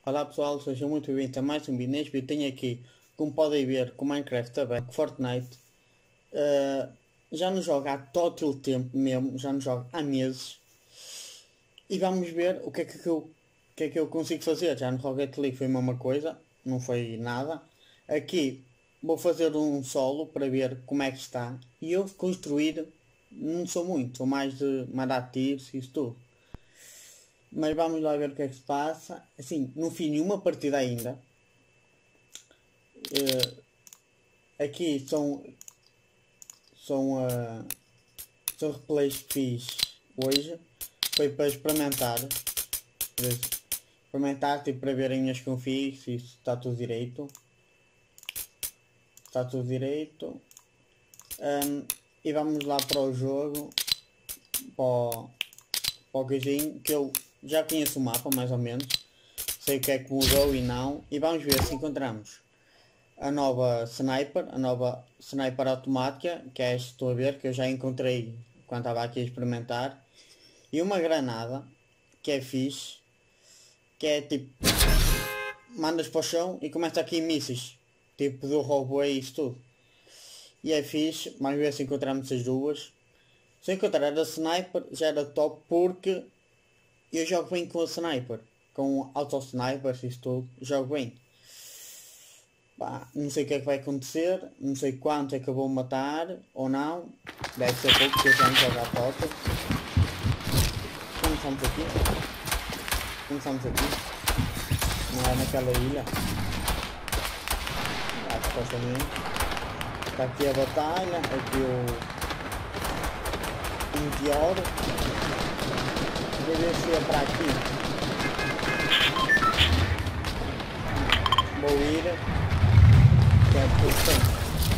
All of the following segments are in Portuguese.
Olá pessoal, sejam muito bem-vindos a mais um vídeo. Neste vídeo tenho aqui, como podem ver, com Minecraft também, com Fortnite. Já não jogo há todo o tempo mesmo, já não jogo há meses. E vamos ver o que é que eu consigo fazer. Já no Rocket League foi a mesma coisa, não foi nada. Aqui vou fazer um solo para ver como é que está. E eu construir, não sou muito, sou mais de mandar tiros e isso tudo. Mas vamos lá ver o que é que se passa. Assim, não fiz nenhuma partida ainda. Aqui são replays que fiz hoje. Foi para experimentar. Experimentar, tipo, para ver as minhas configs, se isso está tudo direito. Está tudo direito. E vamos lá para o jogo. Para o coisinho, que eu já conheço o mapa mais ou menos. Sei o que é que mudou e não. E vamos ver se encontramos a nova sniper automática, que é esta, estou a ver, que eu já encontrei quando estava aqui a experimentar. E uma granada, que é fixe, que é tipo, mandas para o chão e começa aqui mísseis, tipo do robô e isso tudo. E é fixe, vamos ver se encontramos as duas. Se encontrar a sniper já era top, porque eu jogo bem com a sniper, com auto-snipers e isso tudo, jogo bem. Pá, não sei o que é que vai acontecer, não sei quanto é que eu vou matar ou não. Deve ser pouco, porque eu já não jogo à toca. Começamos aqui. Não é naquela ilha. Supostamente. Está aqui a batalha, aqui o meteoro. Vou ver se é para aqui. Vou ir. Que é a posição.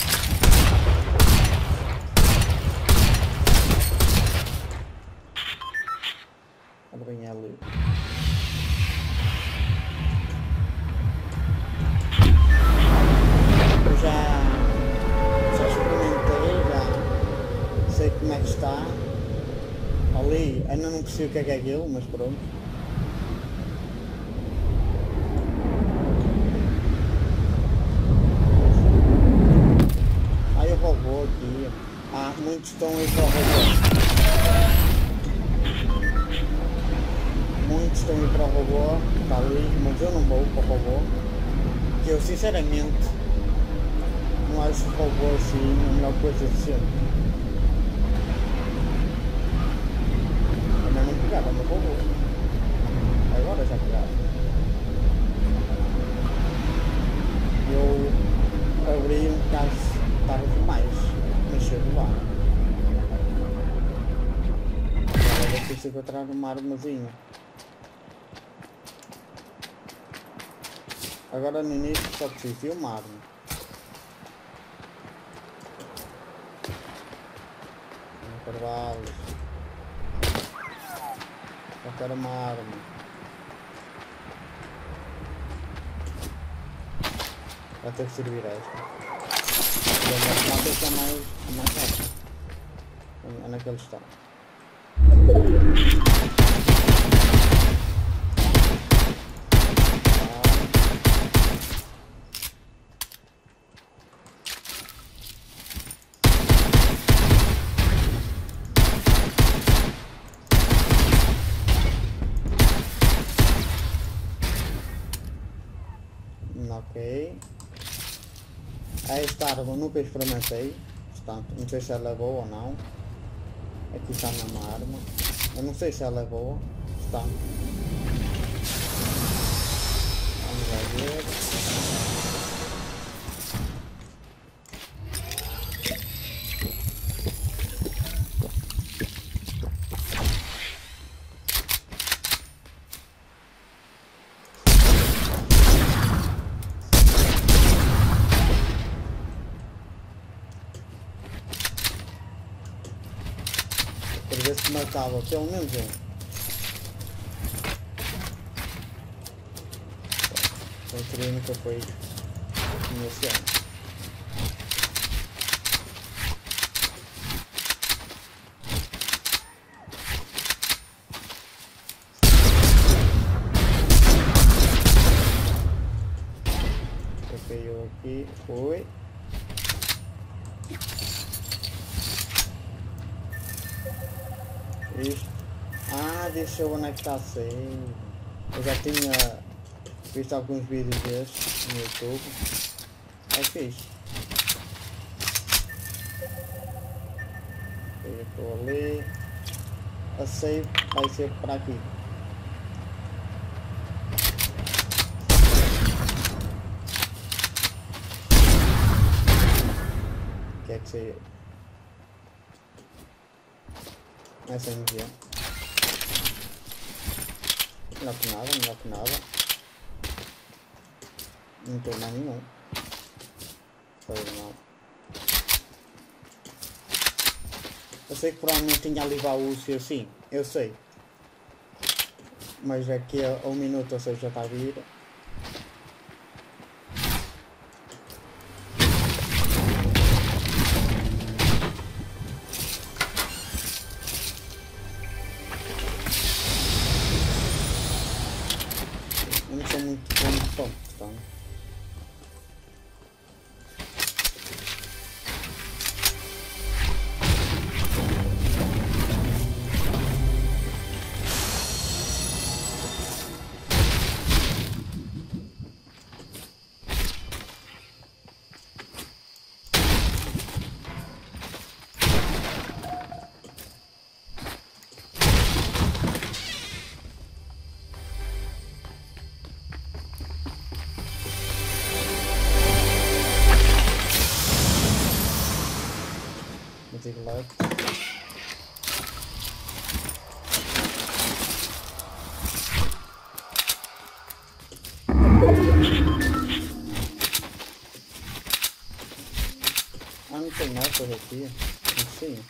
Bem ali. Eu já experimentei, já sei como é que está. Ali ainda não percebi o que é aquilo, mas pronto. Aí o robô aqui. Muitos estão aí para o robô. Muitos estão a ir para o robô, está ali, mas eu não vou para o robô, que eu sinceramente não acho o robô assim a melhor coisa de sempre. Ainda não pegaram no robô, agora já pegaram. Eu abri um bocado tarde demais, mas chego lá. Agora é preciso encontrar uma armazinha. Agora no início só preciso de uma arma. Carvalhos. Só quero uma arma. Vai ter que servir esta. E a matemática é mais rápido. É naquele estado. Ok. Esta árvore nunca experimentei, portanto não sei se ela é boa ou não. Aqui está a mesma arma. Eu não sei se ela é boa, portanto vamos lá ver. Para ver se matava pelo menos um. Então seria nunca foi nesse ano. aqui, foi. Isto. Ah, deixa eu onde é que está a ser. Eu já tinha visto alguns vídeos destes no YouTube. É fixe. Eu estou ali. A save vai ser para aqui. O que é que saiu? Essa energia. Melhor que nada, melhor que nada. Não tem mais nenhum. Foi mal. Eu sei que provavelmente tinha ali baús e assim. Eu sei. Mas aqui a 1 minuto, ou seja, já está a vir. Eu não sou muito bom de tom, portanto. Left. Ah, não tem motos aqui. Assim.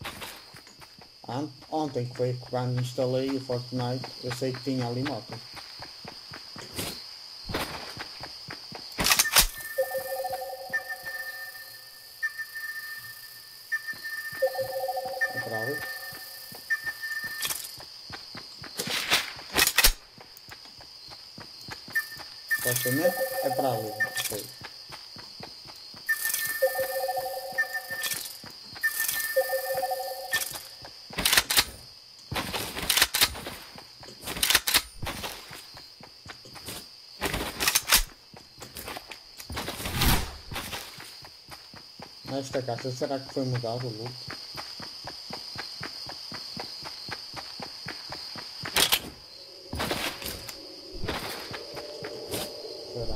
Ontem que foi quando instalei o Fortnite, eu sei que tinha ali motos. É para ali. Supostamente é para ali. Sei. Esta caixa, será que foi mudado o look? Será?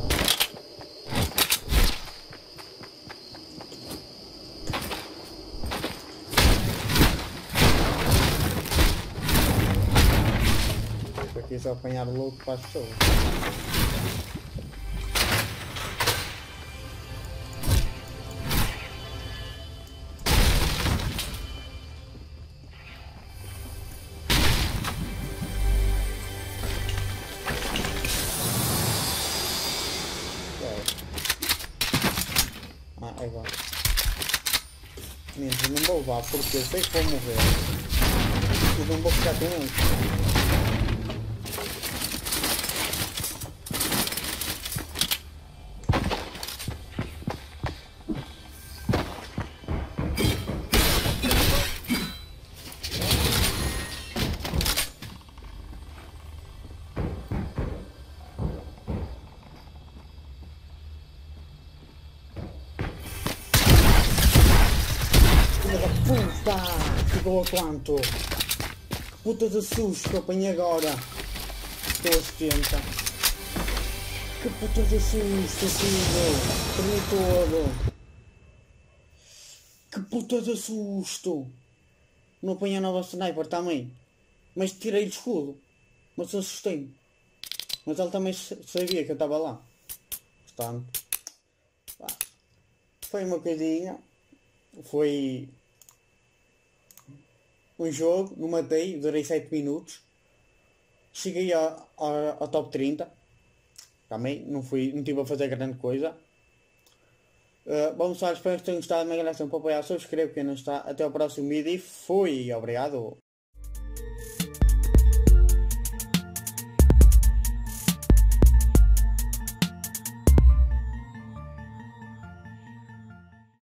Aqui só apanhar o look para as pessoas. Agora. Meninos, não vou levar porque eu sei que vou morrer. E não vou ficar com eles. Puta! Chegou a quanto? Puta de susto que eu apanhei agora! Estou a 70. Que puta de susto, filho! Perdi todo! Que puta de susto! Não apanhei a nova sniper também. Mas tirei de escudo. Mas assustei-me. Mas ele também sabia que eu estava lá. Portanto, pá, foi uma coisinha. Foi um jogo, não matei, durei 7 minutos. Cheguei ao top 30. Também não estive a fazer grande coisa. Bom pessoal, espero que tenham gostado da minha gravação. Para apoiar, subscreve quem não está. Até ao próximo vídeo e fui! Obrigado!